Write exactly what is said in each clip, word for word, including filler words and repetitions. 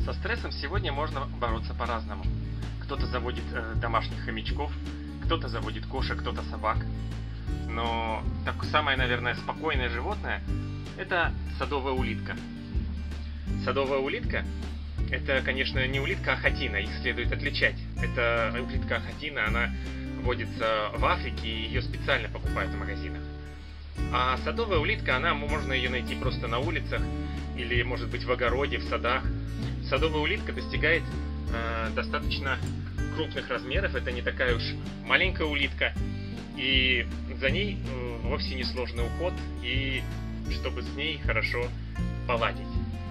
Со стрессом сегодня можно бороться по-разному. Кто-то заводит э, домашних хомячков, кто-то заводит кошек, кто-то собак. Но так, самое, наверное, спокойное животное – это садовая улитка. Садовая улитка – это, конечно, не улитка ахатина, их следует отличать. Это улитка ахатина, она водится в Африке, и ее специально покупают в магазинах. А садовая улитка, она, можно ее найти просто на улицах или, может быть, в огороде, в садах. Садовая улитка достигает э, достаточно крупных размеров, это не такая уж маленькая улитка, и за ней э, вовсе не сложный уход, и чтобы с ней хорошо поладить.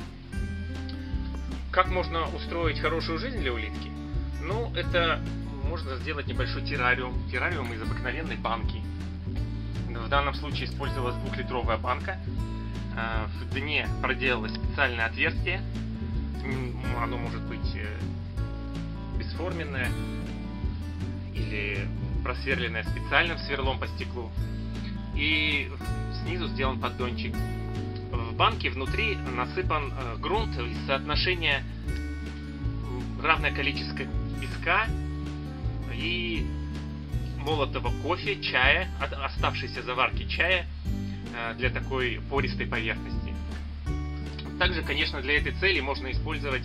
Как можно устроить хорошую жизнь для улитки? Ну, это можно сделать небольшой террариум, террариум из обыкновенной банки. В данном случае использовалась двухлитровая банка. В дне проделалось специальное отверстие. Оно может быть бесформенное или просверленное специальным сверлом по стеклу. И снизу сделан поддончик. В банке внутри насыпан грунт из соотношения равное количество песка и молотого кофе, чая, оставшейся заварки чая для такой пористой поверхности. Также, конечно, для этой цели можно использовать,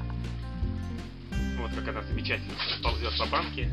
вот как она замечательно ползет по банке.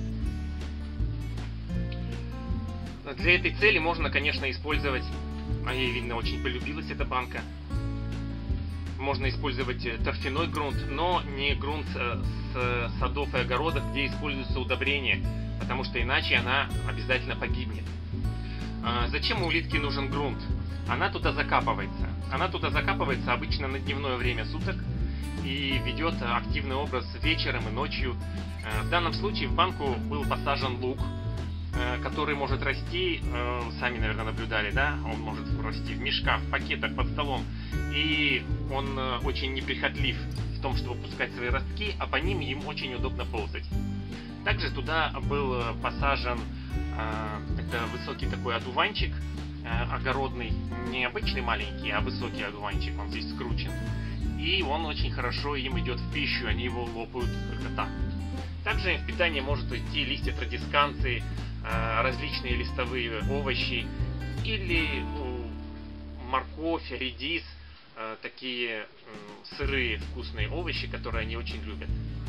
Для этой цели можно, конечно, использовать, а ей, видно, очень полюбилась эта банка. Можно использовать торфяной грунт, но не грунт с садов и огородов, где используются удобрения, потому что иначе она обязательно погибнет. Зачем у улитки нужен грунт? Она туда закапывается. Она туда закапывается обычно на дневное время суток и ведет активный образ вечером и ночью. В данном случае в банку был посажен лук, который может расти, сами, наверное, наблюдали, да? Он может расти в мешках, в пакетах, под столом. И он очень неприхотлив в том, чтобы пускать свои ростки, а по ним им очень удобно ползать. Также туда был посажен э, это высокий такой одуванчик, э, огородный, не обычный маленький, а высокий одуванчик, он здесь скручен. И он очень хорошо им идет в пищу, они его лопают только так. Также в питание может идти листья традисканции, э, различные листовые овощи или э, морковь, редис, э, такие э, сырые вкусные овощи, которые они очень любят.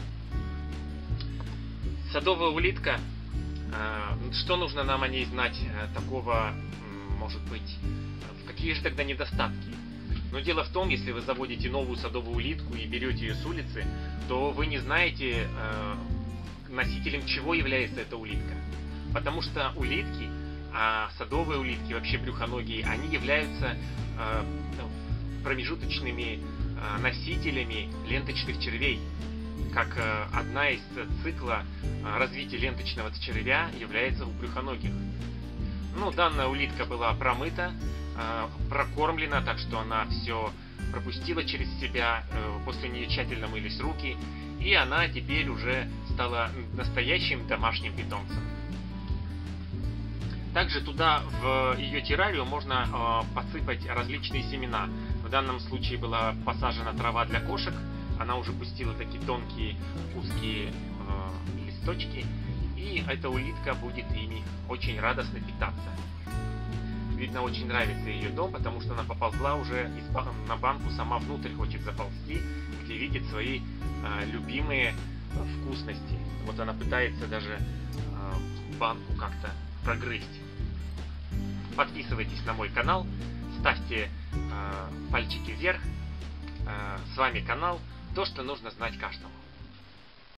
Садовая улитка, что нужно нам о ней знать такого, может быть, какие же тогда недостатки? Но дело в том, если вы заводите новую садовую улитку и берете ее с улицы, то вы не знаете, носителем чего является эта улитка. Потому что улитки, а садовые улитки, вообще брюхоногие, они являются промежуточными носителями ленточных червей. Как одна из цикла развития ленточного червя является у брюхоногих. Ну, данная улитка была промыта, прокормлена, так что она все пропустила через себя, после нее тщательно мылись руки, и она теперь уже стала настоящим домашним питомцем. Также туда, в ее террарию, можно подсыпать различные семена. В данном случае была посажена трава для кошек. Она уже пустила такие тонкие узкие э, листочки, и эта улитка будет ими очень радостно питаться. Видно, очень нравится ее дом, потому что она поползла уже из, на банку, сама внутрь хочет заползти, где видит свои э, любимые э, вкусности. Вот она пытается даже э, банку как-то прогрызть. Подписывайтесь на мой канал, ставьте э, пальчики вверх. Э, с вами канал. То, что нужно знать каждому.